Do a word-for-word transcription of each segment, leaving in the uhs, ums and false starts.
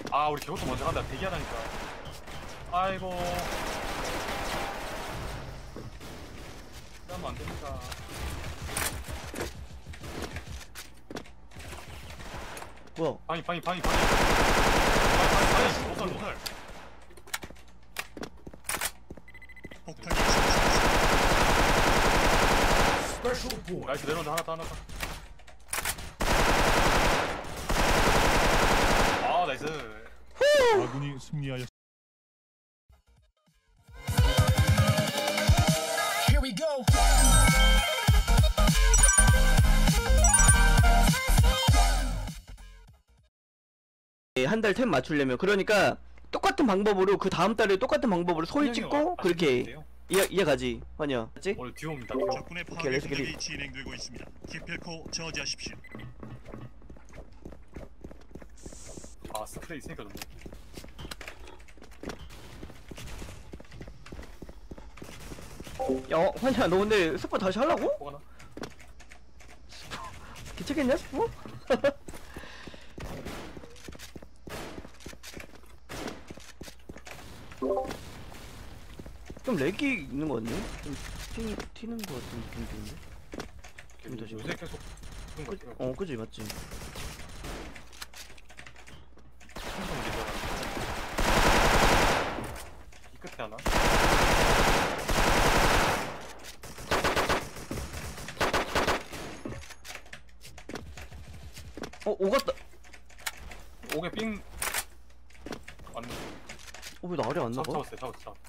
아 우리 개고도 먼저 간다. 대기하라니까. 아이고 이러면 안됩니다. 뭐야? 방이 방이 방이 방이 방이 방이 로설 로설. 폭탄이 설치됐습니다. 나이스 내려온다. 하나 더 하나 더. 아 나이스. 아군이 승리하였습니다. Here we go. 한 달 템 맞추려면 그러니까 똑같은 방법으로 그 다음 달에 똑같은 방법으로 소리 찍고 그렇게 이해 이해가지 환영 맞지? 오늘 듀오입니다. 듀오. 적군의 오케이, 파괴 렛츠 공격이 기릿. 진행되고 있습니다. 기필코 저지하십시오. 아 스프레이 있으니까 좋네. 야 어, 환영아 너 근데 스포 다시 하려고? 뭐가 나? 괜찮겠냐 스포? 좀 렉이 있는 거 같네? 좀 튀, 튀는 거 같은 느낌이 드는데? 좀 더 요새 계속 그런 거 같아요. 어 그지 맞지? 충성 리더라. 이 끝에 하나? 어 오갔다! 옥에 삥 왔네. 어 왜 나 아래 안 잡, 나가? 잡았어요 잡았어 잡았어.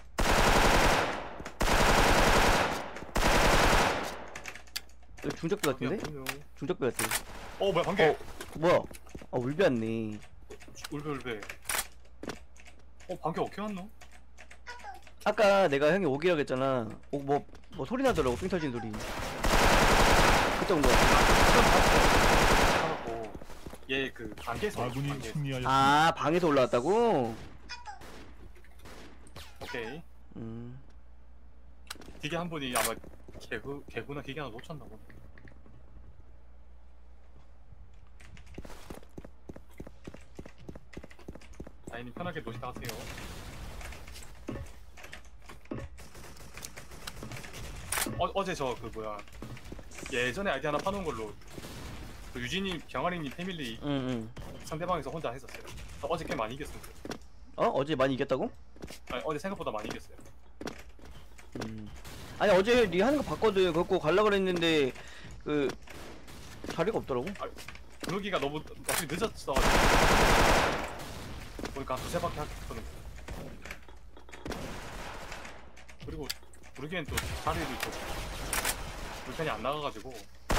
여기 중적배 같은데? 중적배 같아. 어 뭐야 방개. 어 뭐야? 아 울비 왔네. 울베 울베. 어 방개 어떻게 왔노? 아까 내가 형이 오기라고 했잖아. 오, 뭐, 뭐 소리 나더라고, 삥 터진 소리. 그때 온 거 같아. 하고 얘 그 방개에서 아군이 방개에서. 승리하였습니다. 아, 방에서 올라왔다고? 오케이. 음. 기계 한 분이 아마 개구 개구나 기계 하나 놓쳤나 보네. 아이님 편하게 노시다 하세요. 어, 어제 저 그 뭐야 예전에 아이디 하나 파놓은 걸로 그 유진이 병아리님 패밀리 응, 응. 상대방에서 혼자 했었어요. 저 어제 꽤 많이 이겼어요. 어? 어제 많이 이겼다고? 아니 어제 생각보다 많이 이겼어요. 음. 아니, 어제 니 하는 거 봤거든. 그거 갈라 그랬는데, 그, 자리가 없더라고. 그러기가 너무 어차피 늦었어. 보니까 한 두세 바퀴 했거든. 그리고 부르기엔 또 자리를 또 불편이 안 나가가지고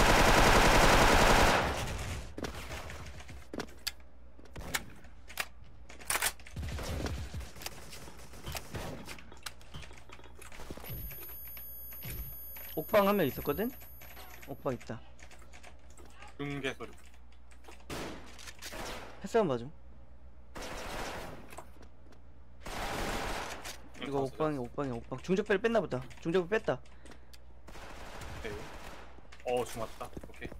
옥방 한 명 있었거든? 옥방 있다. 중계 소리. 패스 한번 봐줘. 이거 옥방이, 옥방이, 옥방. 중적배를 뺐나 보다. 중적배 뺐다. 오케이. 어 중왔다. 오케이.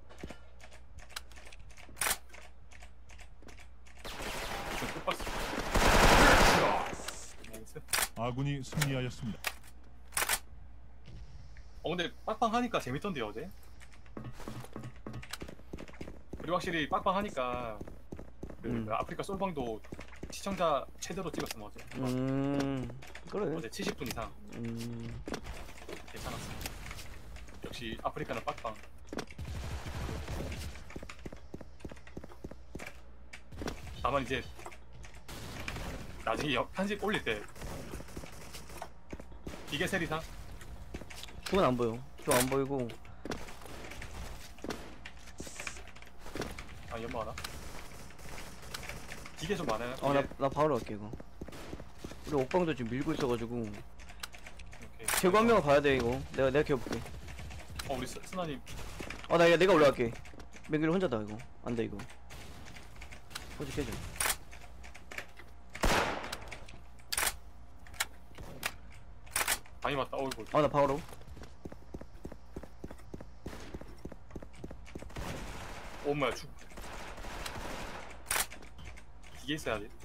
중 끝봤어. 나이스. 아군이 승리하였습니다. 어 근데 빡빡 하니까 재밌던데요 어제. 그리고 확실히 빡빡 하니까 그 음. 아프리카 솔방도 시청자 최대로 찍었어 어제. 음, 그래. 어제 칠십 분 이상 음, 괜찮았어. 역시 아프리카는 빡빡. 다만 이제 나중에 여- 편집 올릴 때 기계 세리상 죽은 안 보여. 죽 안 보이고. 아 연마 하나? 기계 좀 많아요. 어, 나, 기계? 나 바로 갈게, 이거. 우리 옥방도 지금 밀고 있어가지고. 오케이. 개구 한 명은 가야 돼, 이거. 내가, 내가 개볼게. 어 우리 스, 스나님 어, 나, 이거 내가 올라갈게. 맹길 혼자다, 이거. 안 돼, 이거. 호지 깨져. 많이 맞다. 어이구. 어, 나 바로. 엄마야 죽. 기계 있어야 돼.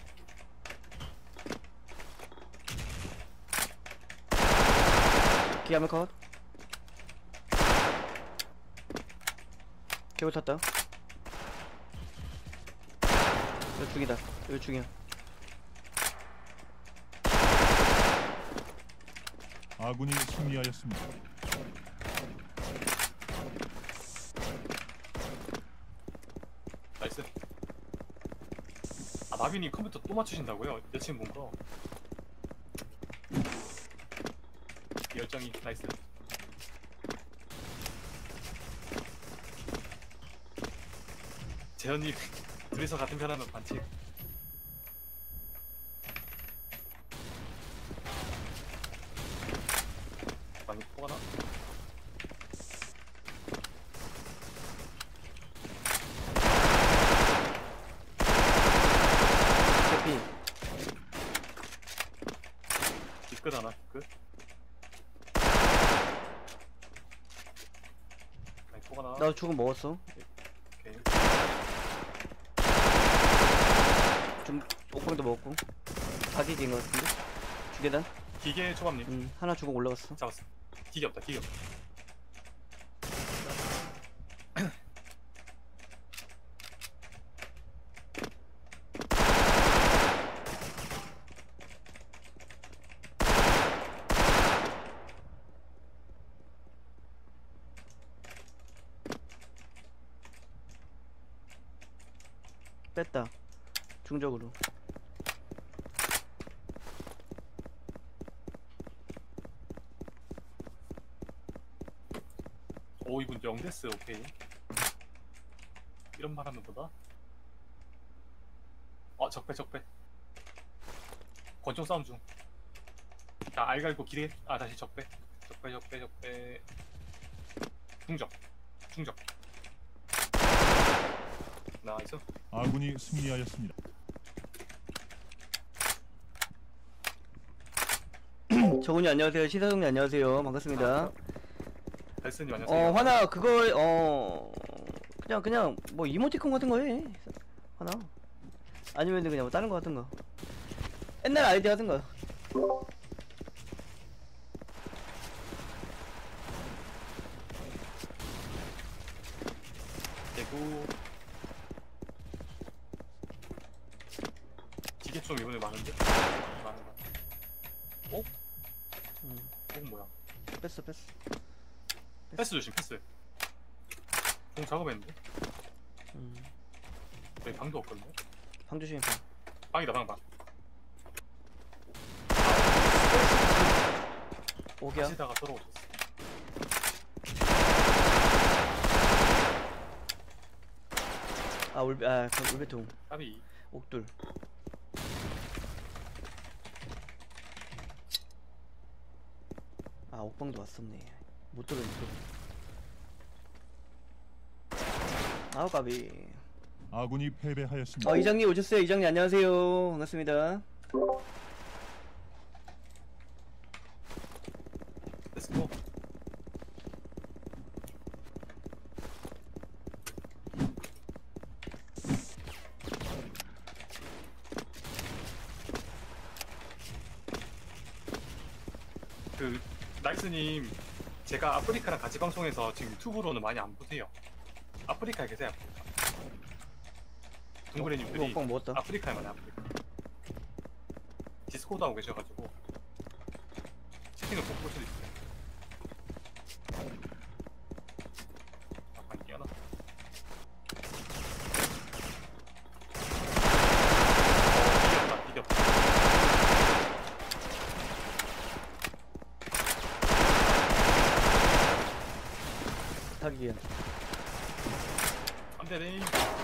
기아메 컷. 개구 탔다. 이거 중이다. 이거 중이야. 아군이 승리하였습니다. 나이스. 아 나빈이 컴퓨터 또 맞추신다고요? 여친분 거. 열정이 나이스. 재현님 둘이서 같은 편 하면 반칙. 많이 포가 나? 개피. 뒤끝 하나 끝. 많이 포가 나. 나 죽음 먹었어. 오케이. 좀 옥방도 먹었고. 사기기인 것 같은데. 두 계단. 기계 초밥님 음 하나 죽음 올라갔어. 잡았어. 기계 없다 기계 없다. 뺐다. 중적으로. 오 이분 영데스 오케이. 이런 말 하면 보다. 어 적배 적배. 권총 싸움 중. 자 알갈고 기대. 아 다시 적배. 적배 적배 적배. 중적. 중적. 나이스. 아군이 승리하였습니다. 저분이 안녕하세요. 시사동님 안녕하세요. 반갑습니다. 달스님 안녕하세요. 어 화나 그걸 어 그냥 그냥 뭐 이모티콘 같은 거 해. 화나. 아니면 그냥 뭐 다른 거 같은 거. 옛날 아이디 하든 거. 대구. 기계 좀 이번에 많은데? 많은가? 어? 음, 이건 뭐야? 뺐어 뺐어. 패스 조심 패스. 공 작업했는데? 음, 여기 방도 없거든요? 방 조심해. 방이다 방 방. 오기야. 하시다가 떨어졌어. 아 울베 아 그 울베통. 까비. 옥둘. 아 옥방도 왔었네. 못 들어 못 들어. 아우 까비. 아군이 패배하였습니다. 어 이장님 오셨어요. 이장님 안녕하세요. 반갑습니다. 렛츠고. 그 나이스님 제가 아프리카랑 같이 방송해서 지금 유튜브로는 많이 안 보세요. 아프리카에 계세요. 아프리카. 이거 동그레님들이 옥방 먹었다. 아프리카에 많이 아프리카. 디스코드 하고 계셔가지고 채팅을 못 볼 수도 있어요. 약간 끼어나. 어, 이겼다, 이겼다. 타기야. 안돼 레인.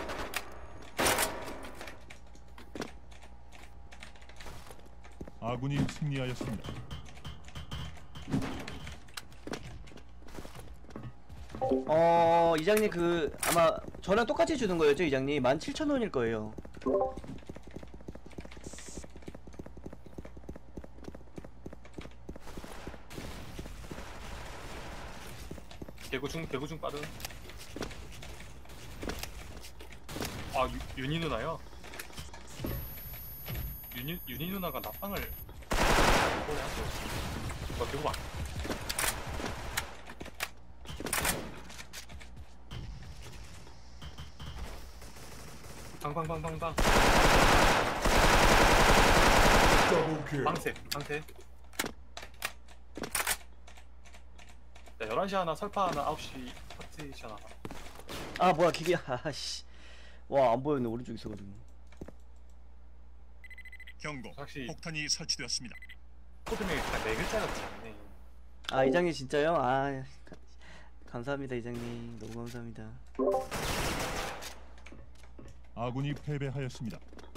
아군이 승리하였습니다. 어 이장님 그 아마 저랑 똑같이 주는 거였죠 이장님. 만 칠천 원일 거예요. 개구중 개구중 빠른. 아 유, 윤희 누나요? 윤희, 윤희 누나가 나빵을 뭐야 하죠? 뭐 들고 봐. 방방방방방. 방세 방세. 자, 열한 시 하나, 설파 하나, 아홉 시 파티션 하나. 아 뭐야 기계 아씨 와 안 보였네 오른쪽 있어가지고. 경고. 확실히 폭탄이 설치되었습니다. 코드명이 딱 네 글자 같지 않네. 아 이장님 진짜요? 아 가- 감사합니다 이장님 너무 감사합니다. 아군이 패배하였습니다.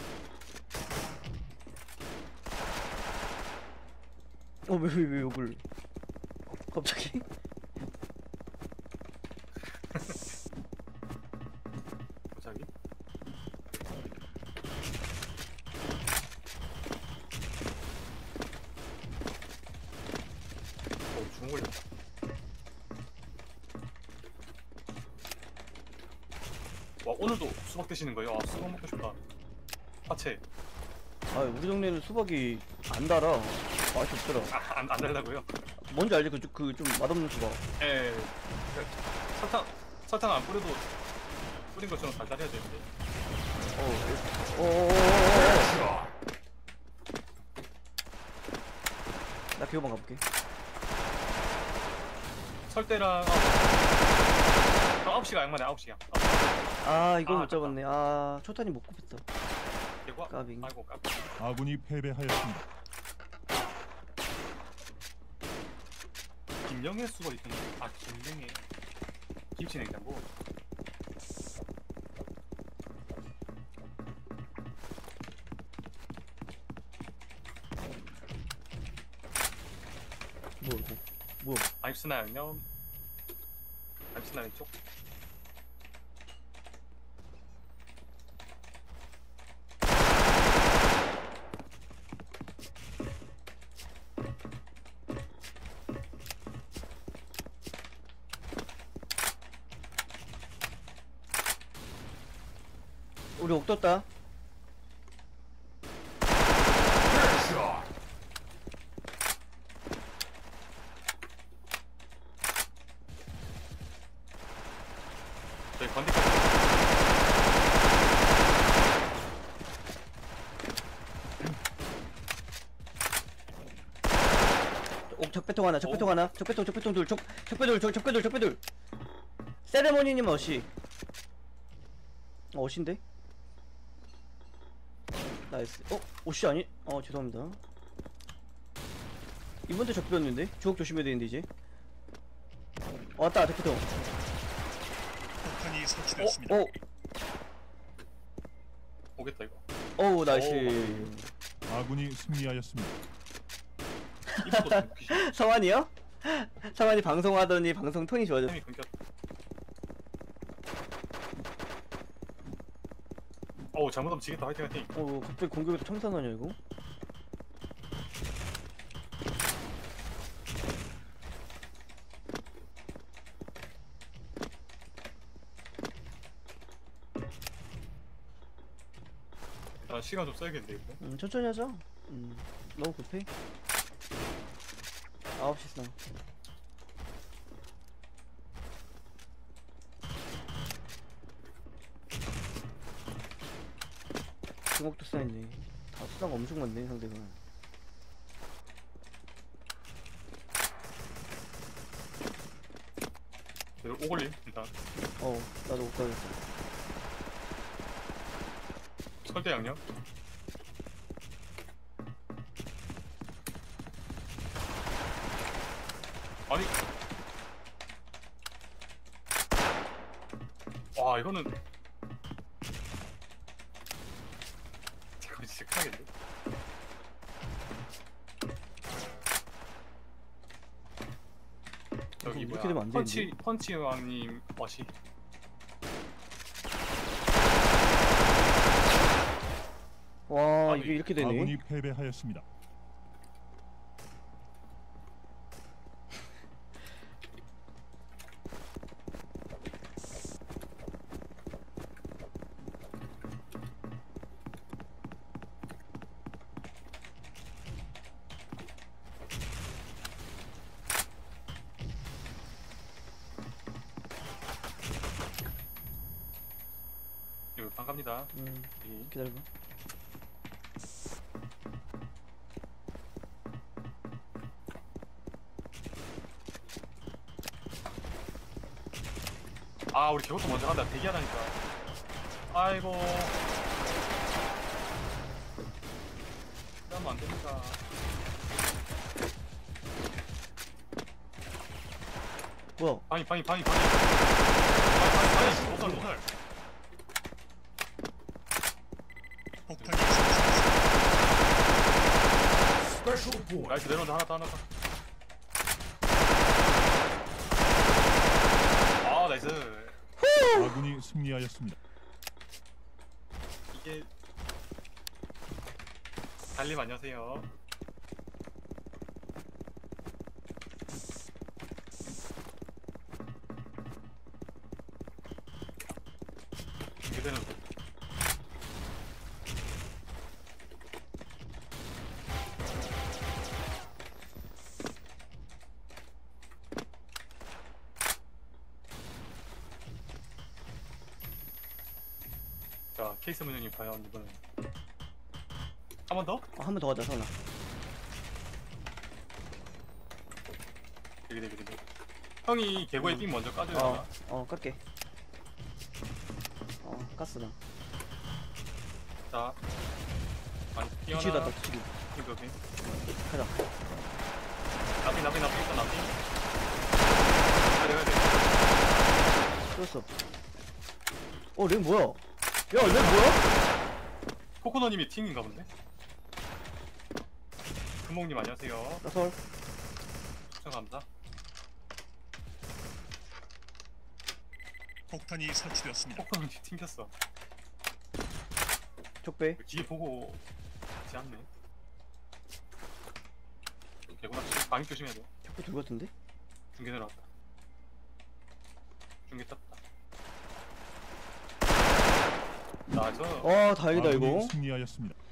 어왜 왜 왜 욕을 갑자기? 갑자기? 어, 중올렸다 와, 오늘도 수박 드시는 거예요? 아, 수박 먹고 싶다. 파채. 아 우리 동네는 수박이 안 달아. 맛이 없더라. 아, 안, 안 달라고요? 뭔지 알지? 그 좀 맛없는 수박. 예. 그 설탕, 설탕 안 뿌려도 뿌린 것처럼 달달해야 되는데. 어. 어어어어어. 나 기호방 가볼게. 설대랑 아홉 시가 양만에 아홉 시야. 아 이걸 아, 못 잡았네. 아 초탄이 못 굽혔다. 이거 까비. 아이고 까비. 아군이 패배하였습니다. 김영애 수가 있던데. 아, 김영애. 김치 냉장고. 뭐 이거? 뭐? 아입스나 양념. 아입스나 왼쪽. 우리 옥 떴다. 저희 건디. 옥 적배통 하나, 적배통 오. 하나, 적배통, 적배통 둘, 적, 적배돌, 적, 적배돌, 적배돌. 세레모니님 어시. 어, 어신데? 나이스. 어, 어시 아니? 어, 죄송합니다. 이번도 적배였는데? 주옥 조심해야 되는데 이제. 어, 왔다, 적배통. 폭탄이 설치되었습니다. 어, 오겠다 이거. 어우, 나이스. 아군이 승리하였습니다. 이것도 좀 웃기시. 성환이요? 성환이 방송하더니 방송 톤이 좋아졌어. 템이 끊겼다. 어우, 잘못하면 지겠다. 화이팅 화이팅. 어, 갑자기 공격에서 첨산하냐 이거? 나 시간 좀 써야겠는데 이거. 음, 천천히 하자. 음, 너무 급해. 아홉 시 상. 중옥도 쌓였네. 다 수다가 엄청 많네 상대가. 이거 오골림 일단. 어, 나도 못 가겠어. 설대 양념. 아니. 와, 이거는 잠깐 진짜 크겠는데. 여기 이렇게 뭐야? 되면 안 펀치 되는데? 펀치 왕님 멋이. 와, 아니, 이게 이렇게 되네. 아군이 패배하였습니다. 갑니다. 음 이. 기다려봐. 아 우리 개고도 먼저 간다. 대기하라니까. 아이고. 이러면 안 됩니다. 뭐야? 방이 방이 방이 방이. 방이 방이 방이. 모설 모설. 폭탄이 설치되었습니다. 나이스 내려온다. 하나 더 하나 더. 아 나이스. 아군이 승리하였습니다. 이게 달님 안녕하세요. 이제는 자 케이스 문형님 과연 이번엔 한 번 더? 아, 한 번 더 가자 성훈아. 되게 되게 되게 형이 개구에 삥 먼저 까줘야 어, 하나? 어 깎게. 어 가스다. 자 아니 삥 뒤치기다 하나 다 뒤치기. 여기 여기 가자. 나비 나비 나비 일단 나비 가야 돼 뚫었어. 어렉 뭐야? 야렉 뭐야? 코코넛님이 팀인가 본데? 금목님 안녕하세요. 나 서울. 추천 감사. 폭탄이 설치되었습니다. 코코넛님 튕겼어. 족배. 뒤에 보고 있지 않네. 개구나 방역 조심해야 돼. 족배 둘 같은데? 중계 내려왔다. 중계 떴다. 나저 어 다행이다 아군이 이거. 승리하였습니다.